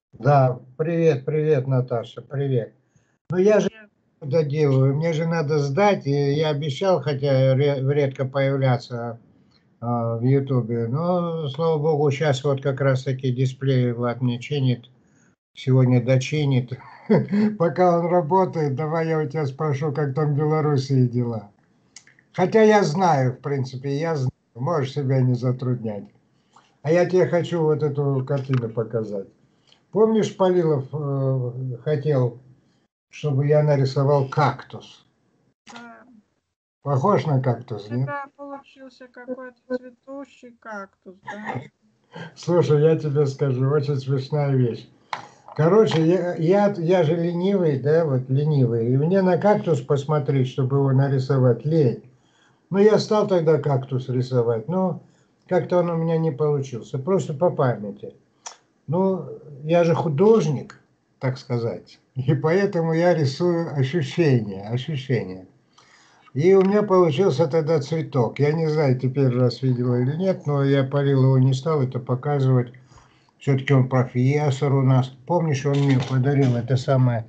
Да, привет, привет, Наташа, привет. Ну я же Привет. доделаю, мне же надо сдать, и я обещал, хотя редко появляться в Ютубе, но, слава богу, сейчас вот как раз таки дисплей Влад мне чинит, сегодня дочинит. Пока он работает, давай я у тебя спрошу, как там в Белоруссии дела. Хотя я знаю, в принципе, я знаю, можешь себя не затруднять. А я тебе хочу вот эту картину показать. Помнишь, Полилов хотел, чтобы я нарисовал кактус? Да, Похож на у кактус, нет? тебя получился какой-то цветущий кактус, да? Слушай, я тебе скажу, очень смешная вещь. Короче, я же ленивый, да, вот ленивый. И мне на кактус посмотреть, чтобы его нарисовать, лень. Ну, я стал тогда кактус рисовать, но как-то он у меня не получился, просто по памяти. Ну, я же художник, так сказать, и поэтому я рисую ощущения, ощущения. И у меня получился тогда цветок. Я не знаю, теперь раз видела или нет, но я полил его не стал это показывать. Все-таки он профессор у нас. Помнишь, он мне подарил это самое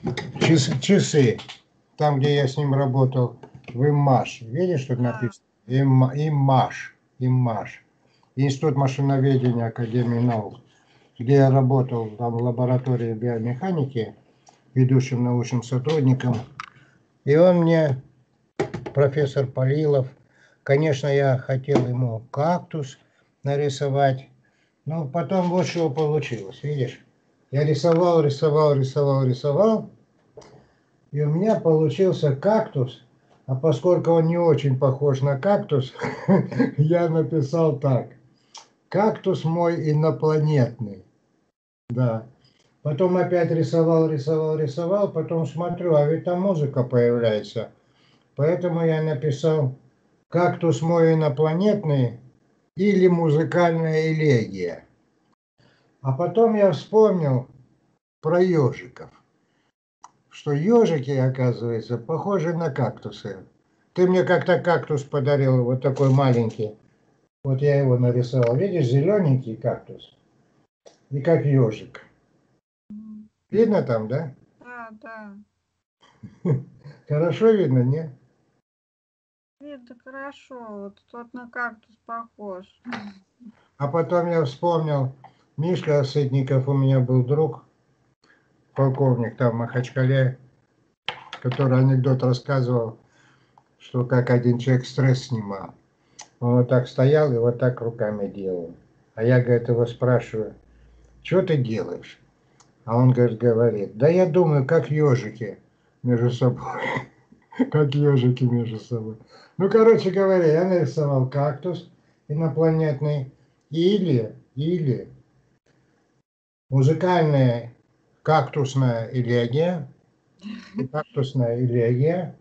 часы, там, где я с ним работал, в ИМАШ. Видишь, тут Да. написано? ИМАШ. ИМАШ. Институт машиноведения Академии наук, где я работал там в лаборатории биомеханики, ведущим научным сотрудником. И он мне, профессор Полилов, конечно, я хотел ему кактус нарисовать, но потом вот что получилось, видишь? Я рисовал, рисовал, рисовал, рисовал, и у меня получился кактус, а поскольку он не очень похож на кактус, я написал так. Кактус мой инопланетный. Да. Потом опять рисовал, рисовал, рисовал, потом смотрю, а ведь там музыка появляется. Поэтому я написал «Кактус мой инопланетный» или «Музыкальная элегия». А потом я вспомнил про ежиков, что ежики, оказывается, похожи на кактусы. Ты мне как-то кактус подарил, вот такой маленький. Вот я его нарисовал. Видишь, зелененький кактус. И как ежик. М, Видно там, да? Да, да. Хорошо видно, не? Видно хорошо. Вот тот на кактус похож. А потом я вспомнил, Мишка Сытников у меня был друг, полковник там в Махачкале, который анекдот рассказывал, что как один человек стресс снимал. Он вот так стоял и вот так руками делал. А я, говорит, его спрашиваю, что ты делаешь? А он, говорит, да я думаю, как ежики между собой. Как ежики между собой. Ну, короче говоря, я нарисовал кактус инопланетный или музыкальная кактусная элегия, кактусная элегия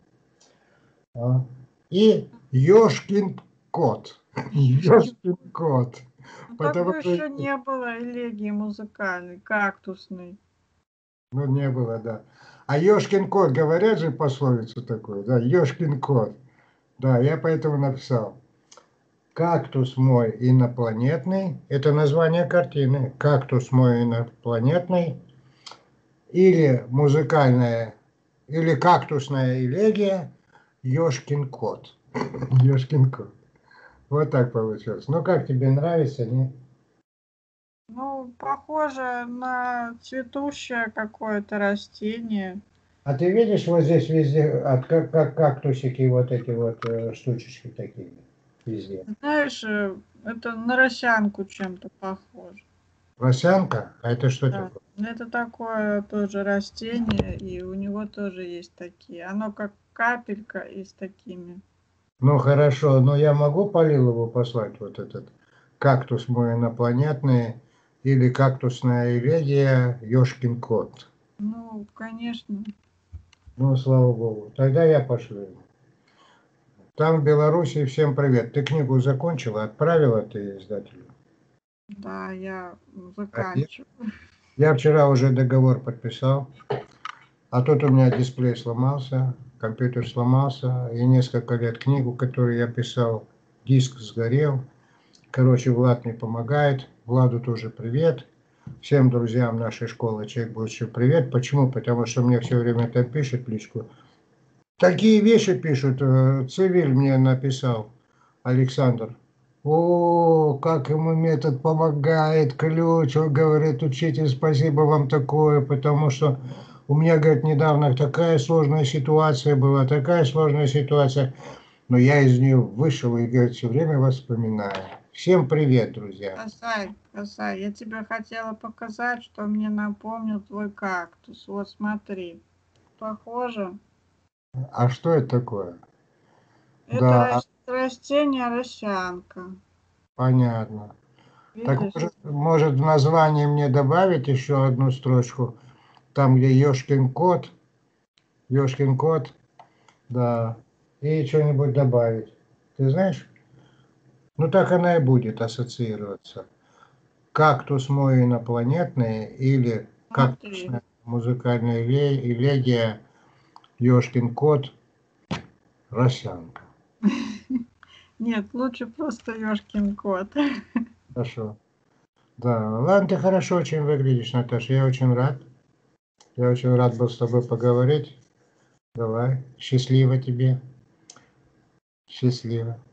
и ёшкин кот. Ёшкин кот. Ну Потому такой что, еще не было элегии музыкальной, кактусной. ну, не было, да. А ёшкин кот, говорят же пословицу такую, да, ёшкин кот. Да, я поэтому написал. Кактус мой инопланетный. Это название картины. Кактус мой инопланетный. Или музыкальная, или кактусная элегия Ёшкин кот. Ёшкин кот. Вот так получилось. Ну как тебе нравится, не? Ну, похоже на цветущее какое-то растение. А ты видишь вот здесь везде, как кактусики, вот эти вот штучечки такие везде. Знаешь, это на росянку чем-то похоже. Росянка? А это что Да. такое? Это такое тоже растение, и у него тоже есть такие. Оно как капелька и с такими. Ну хорошо, но я могу Полилову послать вот этот кактус мой инопланетный или кактусная элегия Ёшкин кот. Ну, конечно. Ну, слава богу. Тогда я пошлю. Там в Беларуси всем привет. Ты книгу закончила, отправила ты издателю? Да, я А заканчиваю. я вчера уже договор подписал, а тут у меня дисплей сломался, компьютер сломался, и несколько лет книгу, которую я писал, диск сгорел. Короче, Влад мне помогает. Владу тоже привет. Всем друзьям нашей школы «Человек будущего» привет. Почему? Потому что мне все время там пишет в личку. Такие вещи пишут. Цивиль мне написал, Александр. О, как ему метод помогает, ключ. Он говорит, учитель, спасибо вам такое, потому что у меня, говорит, недавно такая сложная ситуация была, такая сложная ситуация. Но я из нее вышел и, говорит, все время вас вспоминаю. Всем привет, друзья. Косай, я тебе хотела показать, что мне напомнил твой кактус. Вот смотри. Похоже. А что это такое? Это Да, растение росянка. понятно. Так Видишь? может в названии мне добавить еще одну строчку, там где Ёшкин кот, да, и что-нибудь добавить. Ты знаешь? Ну так она и будет ассоциироваться. Кактус мой инопланетный или Смотри. кактусная музыкальная элегия Ёшкин кот Росянка. Нет, лучше просто ёшкин кот. Хорошо. Да, ладно, ты хорошо очень выглядишь, Наташа, я очень рад. Я очень рад был с тобой поговорить. Давай, счастливо тебе. Счастливо.